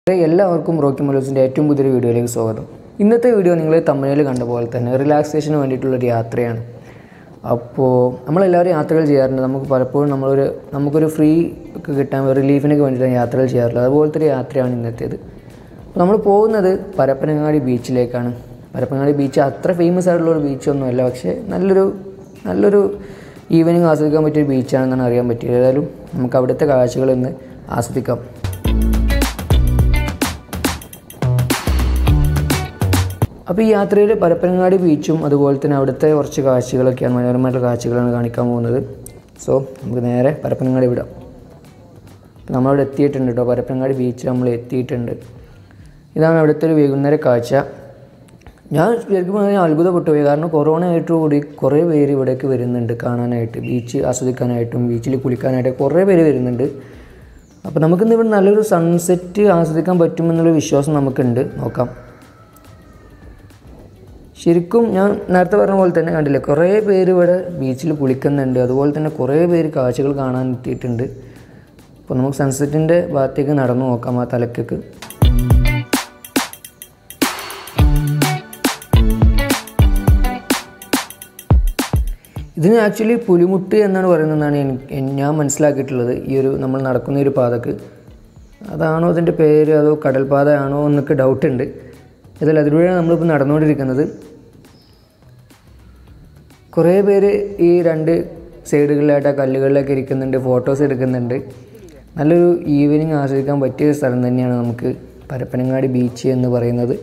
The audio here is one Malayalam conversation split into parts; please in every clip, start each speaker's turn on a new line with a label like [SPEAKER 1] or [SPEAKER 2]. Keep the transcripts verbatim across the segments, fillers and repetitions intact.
[SPEAKER 1] എല്ലാവർക്കും റോക്കി മലൂസിൻ്റെ ഏറ്റവും പുതിയൊരു വീഡിയോയിലേക്ക് സ്വാഗതം. ഇന്നത്തെ വീഡിയോ നിങ്ങൾ തമിഴിൽ കണ്ട പോലെ തന്നെ റിലാക്സേഷന് വേണ്ടിയിട്ടുള്ളൊരു യാത്രയാണ്. അപ്പോൾ നമ്മളെല്ലാവരും യാത്രകൾ ചെയ്യാറുണ്ട്. നമുക്ക് പലപ്പോഴും നമ്മളൊരു നമുക്കൊരു ഫ്രീ ഒക്കെ കിട്ടാൻ റിലീഫിനൊക്കെ വേണ്ടിയിട്ടാണ് യാത്രകൾ ചെയ്യാറുള്ളത്. അതുപോലത്തെ ഒരു യാത്രയാണ് ഇന്നത്തേത്. അപ്പോൾ നമ്മൾ പോകുന്നത് പരപ്പനങ്ങാടി ബീച്ചിലേക്കാണ്. പരപ്പനങ്ങാടി ബീച്ച് അത്ര ഫേമസ് ആയിട്ടുള്ളൊരു ബീച്ചൊന്നുമല്ല, പക്ഷേ നല്ലൊരു നല്ലൊരു ഈവനിങ് ആസ്വദിക്കാൻ പറ്റിയൊരു ബീച്ചാണെന്നാണ് അറിയാൻ പറ്റിയത്. ഏതായാലും നമുക്ക് അവിടുത്തെ കാഴ്ചകളൊന്ന് ആസ്വദിക്കാം. അപ്പോൾ ഈ യാത്രയിൽ പരപ്പനങ്ങാടി ബീച്ചും അതുപോലെ തന്നെ അവിടുത്തെ കുറച്ച് കാഴ്ചകളൊക്കെയാണ്, മനോഹരമായിട്ടുള്ള കാഴ്ചകളാണ് കാണിക്കാൻ പോകുന്നത്. സോ നമുക്ക് നേരെ പരപ്പനങ്ങാടി വിടാം. അപ്പോൾ നമ്മളവിടെ എത്തിയിട്ടുണ്ട് കേട്ടോ. പരപ്പനങ്ങാടി ബീച്ചിൽ നമ്മൾ എത്തിയിട്ടുണ്ട്. ഇതാണ് അവിടുത്തെ ഒരു വൈകുന്നേര കാഴ്ച. ഞാൻ ശരിക്കും പറഞ്ഞാൽ അത്ഭുതപ്പെട്ടു പോയി. കാരണം കൊറോണ ആയിട്ടുകൂടി കുറേ പേര് ഇവിടേക്ക് വരുന്നുണ്ട് കാണാനായിട്ട്, ബീച്ച് ആസ്വദിക്കാനായിട്ടും ബീച്ചിൽ കുളിക്കാനായിട്ട് കുറേ പേര് വരുന്നുണ്ട്. അപ്പോൾ നമുക്കിന്ന് ഇവിടെ നല്ലൊരു സൺസെറ്റ് ആസ്വദിക്കാൻ പറ്റുമെന്നുള്ള വിശ്വാസം നമുക്കുണ്ട്. നോക്കാം. ശരിക്കും ഞാൻ നേരത്തെ പറഞ്ഞ പോലെ തന്നെ കണ്ടില്ലേ, കുറേ പേര് ഇവിടെ ബീച്ചിൽ കുളിക്കുന്നുണ്ട്. അതുപോലെ തന്നെ കുറേ പേര് കാഴ്ചകൾ കാണാൻ എത്തിയിട്ടുണ്ട്. അപ്പോൾ നമുക്ക് സൺസെറ്റിൻ്റെ ഭാഗത്തേക്ക് നടന്നു നോക്കാം. ആ തലക്കൊക്കെ ഇതിന് ആക്ച്വലി പുലിമുട്ട് എന്നാണ് പറയുന്നതെന്നാണ് എനിക്ക് ഞാൻ മനസ്സിലാക്കിയിട്ടുള്ളത്. ഈ ഒരു നമ്മൾ നടക്കുന്ന ഒരു പാതക്ക് അതാണോ അതിൻ്റെ പേര്, അതോ കടൽപ്പാതയാണോ എന്നൊക്കെ ഡൗട്ടുണ്ട്. ഇതിൽ അതിലൂടെയാണ് നമ്മളിപ്പോൾ നടന്നുകൊണ്ടിരിക്കുന്നത്. കുറേ പേര് ഈ രണ്ട് സൈഡുകളിലായിട്ട് ആ കല്ലുകളിലൊക്കെ ഇരിക്കുന്നുണ്ട്, ഫോട്ടോസ് എടുക്കുന്നുണ്ട്. നല്ലൊരു ഈവനിങ് ആസ്വദിക്കാൻ പറ്റിയ സ്ഥലം തന്നെയാണ് നമുക്ക് പരപ്പനങ്ങാടി ബീച്ച് എന്ന് പറയുന്നത്.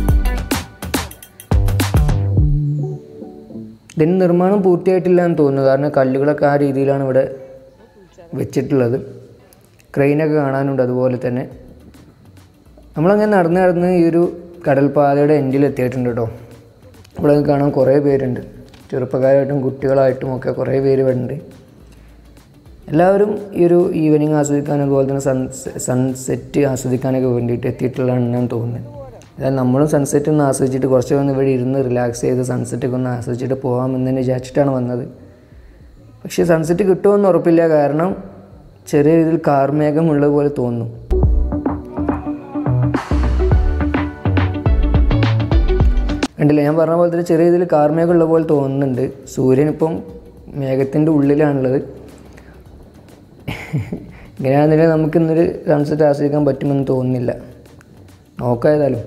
[SPEAKER 1] ഇതിന് നിർമ്മാണം പൂർത്തിയായിട്ടില്ല എന്ന് തോന്നുന്നു. കാരണം കല്ലുകളൊക്കെ ആ രീതിയിലാണ് ഇവിടെ വെച്ചിട്ടുള്ളത്. ക്രെയിനൊക്കെ കാണാനുണ്ട്. അതുപോലെ തന്നെ നമ്മളങ്ങനെ നടന്ന് നടന്ന് ഈ ഒരു കടൽപ്പാതയുടെ എൻഡിൽ എത്തിയിട്ടുണ്ട് കേട്ടോ. ഇവിടെ കാണാൻ കുറേ പേരുണ്ട്, ചെറുപ്പക്കാരായിട്ടും കുട്ടികളായിട്ടും ഒക്കെ കുറേ പേര് വരുന്നുണ്ട്. എല്ലാവരും ഈ ഒരു ഈവനിങ് ആസ്വദിക്കാൻ അതുപോലെ തന്നെ സൺ സൺസെറ്റ് ആസ്വദിക്കാനൊക്കെ വേണ്ടിയിട്ട് എത്തിയിട്ടുള്ളതാണെന്നാണ് തോന്നുന്നത്. അതായത് നമ്മളും സൺസെറ്റ് ഒന്ന് ആസ്വദിച്ചിട്ട് കുറച്ച് വന്ന് ഇവിടെ ഇരുന്ന് റിലാക്സ് ചെയ്ത് സൺസെറ്റൊക്കെ ഒന്ന് ആസ്വദിച്ചിട്ട് പോകാമെന്ന് തന്നെ വിചാരിച്ചിട്ടാണ് വന്നത്. പക്ഷേ സൺസെറ്റ് കിട്ടുമെന്ന് ഉറപ്പില്ല. കാരണം ചെറിയ രീതിയിൽ കാർമേഘമുള്ളത് പോലെ തോന്നുന്നു. കണ്ടില്ല, ഞാൻ പറഞ്ഞ പോലെ തന്നെ ചെറിയ രീതിയിൽ കാർമേഘം ഉള്ള പോലെ തോന്നുന്നുണ്ട്. സൂര്യൻ ഇപ്പം മേഘത്തിൻ്റെ ഉള്ളിലാണുള്ളത്. ഇങ്ങനെയാണെന്നുണ്ടെങ്കിൽ നമുക്കിന്നൊരു സൺസെറ്റ് ആസ്വദിക്കാൻ പറ്റുമെന്ന് തോന്നുന്നില്ല. നോക്കായതാലും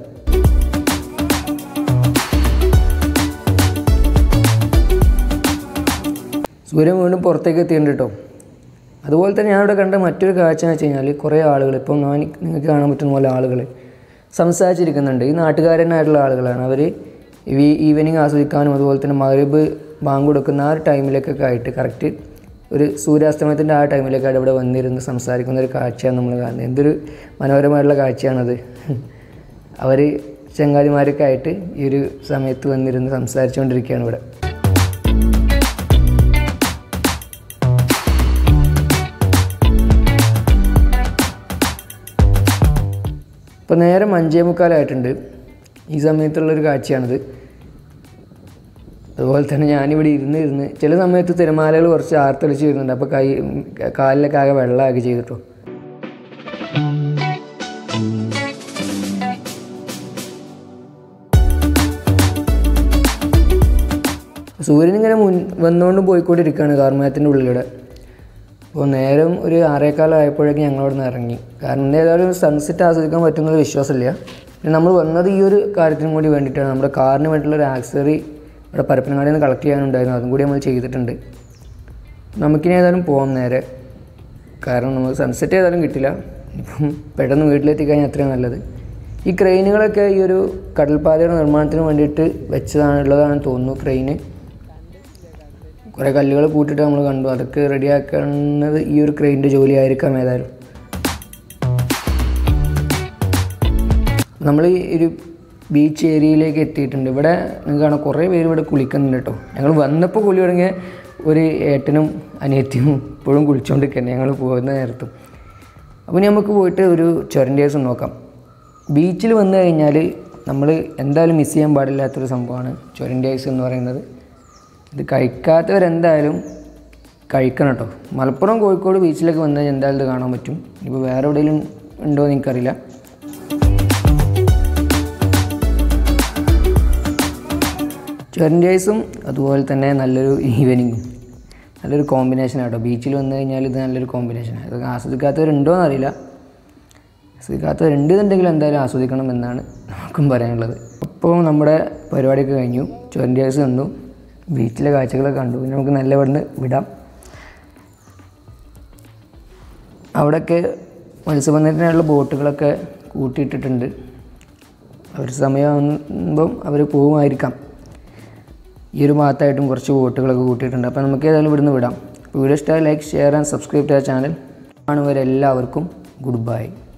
[SPEAKER 1] സൂര്യൻ വീണ്ടും പുറത്തേക്ക് എത്തിയിട്ടുണ്ട് കേട്ടോ. അതുപോലെ തന്നെ ഞാനിവിടെ കണ്ട മറ്റൊരു കാഴ്ച എന്ന് വെച്ച് കഴിഞ്ഞാൽ കുറേ ആളുകൾ, ഇപ്പം ഞാൻ നിങ്ങൾക്ക് കാണാൻ പറ്റുന്ന പോലെ ആളുകൾ സംസാരിച്ചിരിക്കുന്നുണ്ട്. ഈ നാട്ടുകാരനായിട്ടുള്ള ആളുകളാണ്. അവർ ഈ ഈവനിങ് ആസ്വദിക്കാനും അതുപോലെ തന്നെ മഗ്‌രിബ് ബാങ്ക് കൊടുക്കുന്ന ആ ഒരു ടൈമിലേക്കൊക്കെ ആയിട്ട് കറക്റ്റ് ഒരു സൂര്യാസ്തമയത്തിൻ്റെ ആ ടൈമിലേക്കായിട്ട് ഇവിടെ വന്നിരുന്ന് സംസാരിക്കുന്ന ഒരു കാഴ്ചയാണ് നമ്മൾ കാണുന്നത്. എന്തൊരു മനോഹരമായിട്ടുള്ള കാഴ്ചയാണത്. അവർ ചങ്ങാതിമാരൊക്കെ ആയിട്ട് ഈ ഒരു സമയത്ത് വന്നിരുന്ന് സംസാരിച്ചുകൊണ്ടിരിക്കുകയാണ് ഇവിടെ. ഇപ്പോൾ നേരെ അഞ്ചേ മുക്കാലായിട്ടുണ്ട്. ഈ സമയത്തുള്ളൊരു കാഴ്ചയാണിത്. അതുപോലെ തന്നെ ഞാനിവിടെ ഇരുന്ന് ഇരുന്ന് ചില സമയത്ത് തിരമാലകൾ കുറച്ച് ആർത്തളിച്ച് വരുന്നുണ്ട്. അപ്പോൾ കൈ കാലിലൊക്കെ ആകെ വെള്ളമാക്കി ചെയ്തിട്ടോ. സൂര്യനിങ്ങനെ മുൻ വന്നുകൊണ്ട് പോയിക്കൊണ്ടിരിക്കുകയാണ് കാർമേഘത്തിൻ്റെ ഉള്ളിലൂടെ. അപ്പോൾ നേരം ഒരു ആറേക്കാലം ആയപ്പോഴേക്കും ഞങ്ങളവിടെ നിന്ന് ഇറങ്ങി. കാരണം ഏതായാലും സൺസെറ്റ് ആസ്വദിക്കാൻ പറ്റുന്നൊരു വിശ്വാസമില്ല. പിന്നെ നമ്മൾ വന്നത് ഈ ഒരു കാര്യത്തിനും കൂടി വേണ്ടിയിട്ടാണ്. നമ്മുടെ കാറിന് വേണ്ടിയിട്ടുള്ളൊരു ആക്സസറി ഇവിടെ പരപ്പനങ്ങാടിയിൽ നിന്ന് കളക്ട് ചെയ്യാനുണ്ടായിരുന്നു. അതും കൂടി നമ്മൾ ചെയ്തിട്ടുണ്ട്. നമുക്കിനി ഏതായാലും പോകാം നേരെ. കാരണം നമുക്ക് സൺസെറ്റ് ഏതായാലും കിട്ടില്ല. ഇപ്പം പെട്ടെന്ന് വീട്ടിലെത്തിക്കഴിഞ്ഞാൽ അത്രയും നല്ലത്. ഈ ക്രെയിനുകളൊക്കെ ഈ ഒരു കടൽപ്പാതയുടെ നിർമ്മാണത്തിന് വേണ്ടിയിട്ട് വെച്ചതാണുള്ളതാണെന്ന് തോന്നുന്നു. ക്രെയിന് കുറേ കല്ലുകൾ കൂട്ടിയിട്ട് നമ്മൾ കണ്ടു. അതൊക്കെ റെഡിയാക്കുന്നത് ഈ ഒരു ക്രെയിനിൻ്റെ ജോലി ആയിരിക്കാം. ഏതായാലും നമ്മൾ ഈ ഒരു ബീച്ച് ഏരിയയിലേക്ക് എത്തിയിട്ടുണ്ട്. ഇവിടെ നിങ്ങൾക്ക് കാണാം കുറേ പേര് ഇവിടെ കുളിക്കുന്നുണ്ട് കേട്ടോ. ഞങ്ങൾ വന്നപ്പോൾ കുളി തുടങ്ങിയ ഒരു ഏട്ടനും അനിയത്തിയും ഇപ്പോഴും കുളിച്ചുകൊണ്ടിരിക്കുകയാണ് ഞങ്ങൾ പോകുന്ന നേരത്തും. അപ്പോൾ നമുക്ക് പോയിട്ട് ഒരു ചുരൻ്റെ ദിവസം നോക്കാം. ബീച്ചിൽ വന്നു കഴിഞ്ഞാൽ നമ്മൾ എന്തായാലും മിസ് ചെയ്യാൻ പാടില്ലാത്തൊരു സംഭവമാണ് ചുരൻ്റെ ഐസ് എന്ന് പറയുന്നത്. ഇത് കഴിക്കാത്തവരെന്തായാലും കഴിക്കണം കേട്ടോ. മലപ്പുറം കോഴിക്കോട് ബീച്ചിലൊക്കെ വന്നാൽ എന്തായാലും ഇത് കാണാൻ പറ്റും. ഇപ്പോൾ വേറെ എവിടെയെങ്കിലും ഉണ്ടോ എന്ന് എനിക്കറിയില്ല. ട്വൻറ്റി ഡേയ്സും അതുപോലെ തന്നെ നല്ലൊരു ഈവനിങ്ങും നല്ലൊരു കോമ്പിനേഷനാണ് കേട്ടോ. ബീച്ചിൽ വന്നു കഴിഞ്ഞാൽ ഇത് നല്ലൊരു കോമ്പിനേഷനാണ്. ഇതൊക്കെ ആസ്വദിക്കാത്തവരുണ്ടോ എന്നറിയില്ല. ആസ്വദിക്കാത്തവരുണ്ടെന്നുണ്ടെങ്കിൽ എന്തായാലും ആസ്വദിക്കണം എന്നാണ് നമുക്കും പറയാനുള്ളത്. അപ്പോൾ നമ്മുടെ പരിപാടിയൊക്കെ കഴിഞ്ഞു, ട്വൻറ്റി ഡേയ്സ് കണ്ടു, ബീച്ചിലെ കാഴ്ചകളൊക്കെ കണ്ടു. പിന്നെ നമുക്ക് നല്ല ഇവിടുന്ന് വിടാം. അവിടെയൊക്കെ മത്സ്യബന്ധനത്തിനുള്ള ബോട്ടുകളൊക്കെ കൂട്ടിയിട്ടിട്ടുണ്ട്. അവർ സമയമാകുമ്പം അവർ പോകുമായിരിക്കാം. ഈ ഒരു ഭാഗത്തായിട്ടും കുറച്ച് ബോട്ടുകളൊക്കെ കൂട്ടിയിട്ടുണ്ട്. അപ്പോൾ നമുക്ക് ഏതായാലും ഇവിടുന്ന് വിടാം. വീഡിയോ ഇഷ്ടമായി like, share and subscribe to our channel. കാണുന്നവരെല്ലാവർക്കും ഗുഡ് ബൈ.